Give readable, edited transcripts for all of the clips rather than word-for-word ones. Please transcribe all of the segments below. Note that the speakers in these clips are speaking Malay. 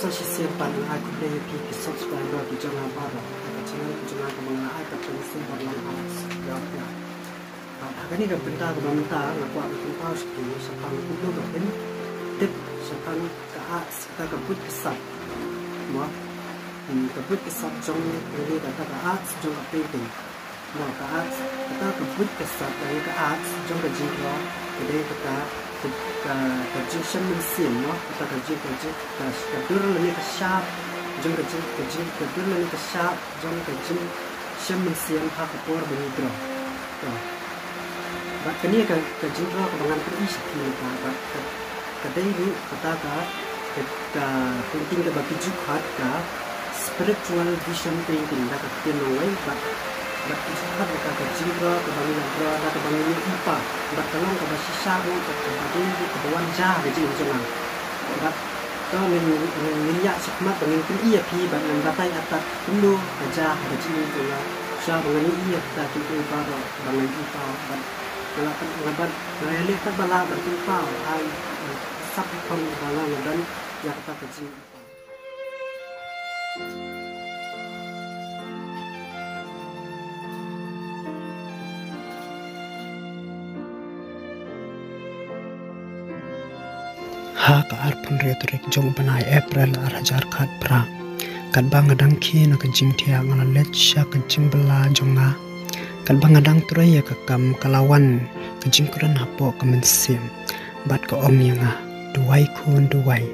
so she said but I could play a peak subscriber to Jonah Barrow the channel to Jonah Kamala I got to see what long hours ya haka ni benda ko banta ngakwa ko paus ki sa pang kudo ko ben tip sa pang ka sa ka put kasap mo ka put kasap jong ni ka ka jong ka painting no ka ka put kasap ka jong ka jingro ke ka jing shem min sim no ka jing ka dur ni ka sharp jong ka jing ka dur ni ka sharp jong ka jing shem min sim ha ka por ben dro but kani ka jingro ka bangan ko is ki ka dai ni ka painting ka bapiju khat ka spiritual vision painting da ka tino wai but bapiju khat ka jingro ka bangan dro da ka bangan ipa but talong ka basisa mo ka dai ni ka wan ja ka jing jong but to min ya sikmat dengan pin iya pi but nan batai atat dulu ka ja ka jing jong sa bangan iya ta tu pa bangan ipa but ngabat ngeli ta bala bertumpau ai sap pon bala ngadan ya kata kecil ha ka arpun retorik jong banai April arhajar khat pra kan bang ngadang khi na ka jing thia ngala let sha ka jing bala jonga kan bang ngadang turai ya ka kam kalawan ka jing kuran hapo ka men sim bat ka om yanga duai kun duai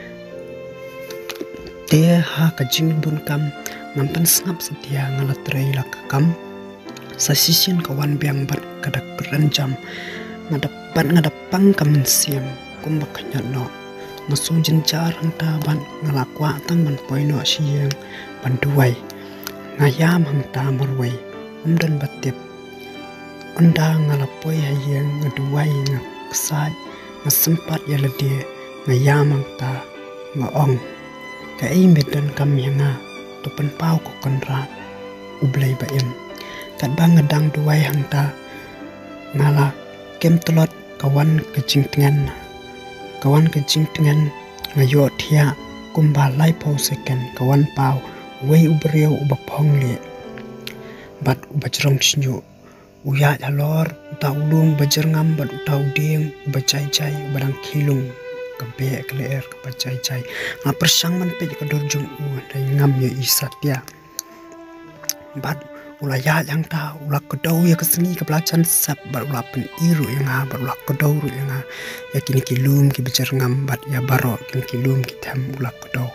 te ha ka jing bun kam mampan sngap setia ngala turai la ka kam sa sisin ka wan biang bat ka dak kuran jam ngadapang ka men sim kum bakanya no masu jenjar hang ta ban ngalakwa tang ban poino siang ban duai ngayam hang ta marwai dan batip anda ngalapoi hayang ngaduai ngaksai ngasempat ya lede ngayamang ta ngaong ka ai medan kam yanga to pen pau ko konra ublai baem kat bang ngadang duai hang ta ngala kem telot kawan kecing tengan ngayo thia kumba lai pau second kawan pau wei ubriau ubapong le bat ubajrong sinyo uya jalor taulung bajerngam bat utauding bacai-cai barang kilung kabe kleer bacai-cai ngapersang man pe ka dorjung dai ngam ye isatya bat ulaya yang ta ulak kedau ya kesengi ke pelacan sap bat ulapen iru yang bat ulak kedau ru yang ya kini kilum ki bajerngam bat ya baro kini kilum ki tam ulak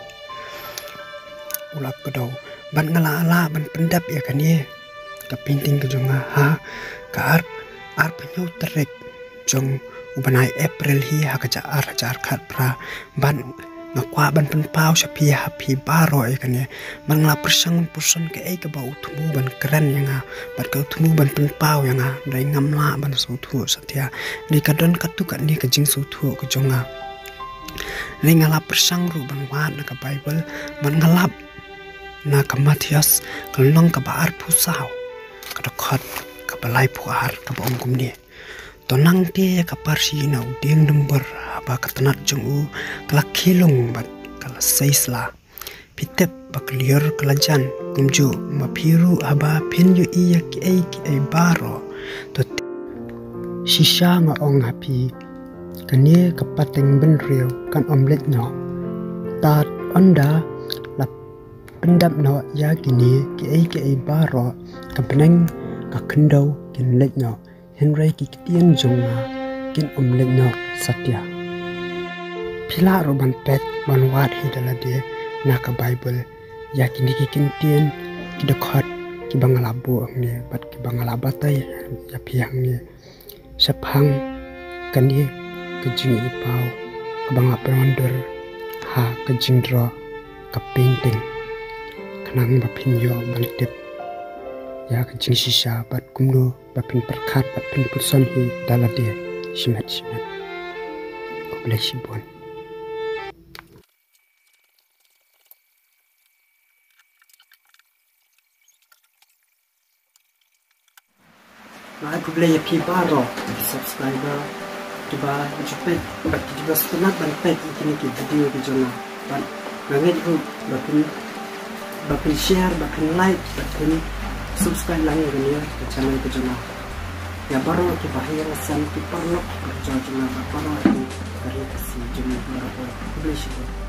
kedau ban ngala-ala ban pendap ya kan ye ka painting ke jonga ha ka ar penyau terek jong ubanai April hi ha ka jar khat pra ban ngakwa ban pen pau sapi happy baro e kan ye ban ngala persang person ke ai ka bau thumu ban kran yang bat ka thumu ban pen pau yang dai ngamla ban so thu satya ni ka don ka tu ka ni ka jing so thu ke jonga ni ngala persang ru ban wa na ka Bible ban ngalap na ka Matius kalong ka baar pusau kadakot ka balai puar ka bong kumni tonang te ka parsi na udeng number ba ka tanat jong u kala khilung bat kala saisla pitep ba clear kala jan kumju mapiru aba pinyu iya ki ai baro to shisha nga ong happy kanie ka pateng ben riu kan omlet no tat onda pendap no ya kini ki ai baro ka beneng ka kendau kin let no henry ki kitien jonga kin omlet no satya pila roban pet ban wat hidala de na ka Bible ya kini ki kintien ki dakhat ki bangala bo angne bat ki bangala batai ya piang ni saphang kani ke jing ipau ka banga peronder ha ke jing draw ka painting nang bapin yo balitip ya ka jing sisa bat kumno bapin perkat bapin person hi dalade shimat ko bless you bon Nah, aku beli pi baro subscriber tiba cepet bat tiba sepenat ban pet ini video di jona ban Nangit ho bakin share, bakin like, bakin subscribe lang gani ke channel ko juna. Ya baru ke bahaya san ki perlu kerja juna baru dari kasih juna baru publish.